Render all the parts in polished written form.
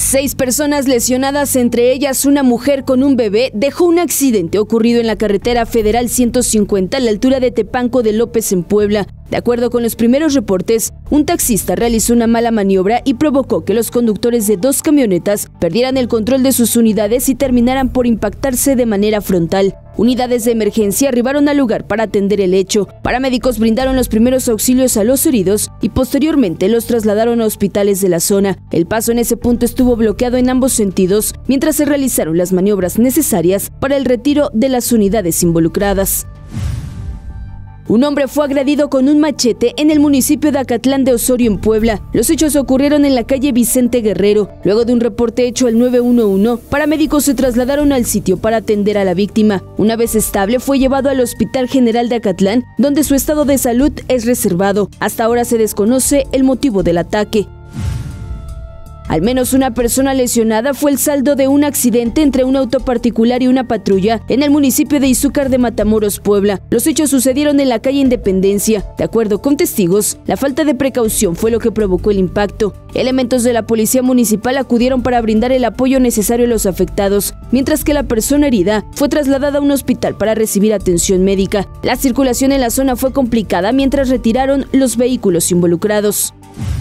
6 personas lesionadas, entre ellas una mujer con un bebé, dejó un accidente ocurrido en la carretera federal 150 a la altura de Tepanco de López en Puebla. De acuerdo con los primeros reportes, un taxista realizó una mala maniobra y provocó que los conductores de 2 camionetas perdieran el control de sus unidades y terminaran por impactarse de manera frontal. Unidades de emergencia arribaron al lugar para atender el hecho. Paramédicos brindaron los primeros auxilios a los heridos y posteriormente los trasladaron a hospitales de la zona. El paso en ese punto estuvo bloqueado en ambos sentidos mientras se realizaron las maniobras necesarias para el retiro de las unidades involucradas. Un hombre fue agredido con un machete en el municipio de Acatlán de Osorio, en Puebla. Los hechos ocurrieron en la calle Vicente Guerrero. Luego de un reporte hecho al 911, paramédicos se trasladaron al sitio para atender a la víctima. Una vez estable, fue llevado al Hospital General de Acatlán, donde su estado de salud es reservado. Hasta ahora se desconoce el motivo del ataque. Al menos una persona lesionada fue el saldo de un accidente entre un auto particular y una patrulla en el municipio de Izúcar de Matamoros, Puebla. Los hechos sucedieron en la calle Independencia. De acuerdo con testigos, la falta de precaución fue lo que provocó el impacto. Elementos de la policía municipal acudieron para brindar el apoyo necesario a los afectados, mientras que la persona herida fue trasladada a un hospital para recibir atención médica. La circulación en la zona fue complicada mientras retiraron los vehículos involucrados.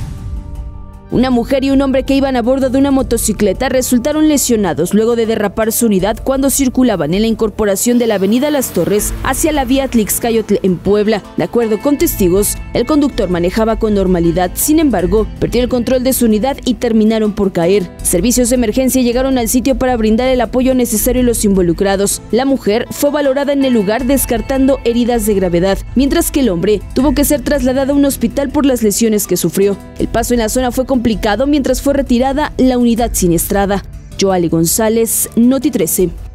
Una mujer y un hombre que iban a bordo de una motocicleta resultaron lesionados luego de derrapar su unidad cuando circulaban en la incorporación de la avenida Las Torres hacia la vía Tlixcayotl en Puebla. De acuerdo con testigos, el conductor manejaba con normalidad, sin embargo, perdió el control de su unidad y terminaron por caer. Servicios de emergencia llegaron al sitio para brindar el apoyo necesario a los involucrados. La mujer fue valorada en el lugar descartando heridas de gravedad, mientras que el hombre tuvo que ser trasladado a un hospital por las lesiones que sufrió. El paso en la zona fue complicado mientras fue retirada la unidad siniestrada. Joali González, Noti 13.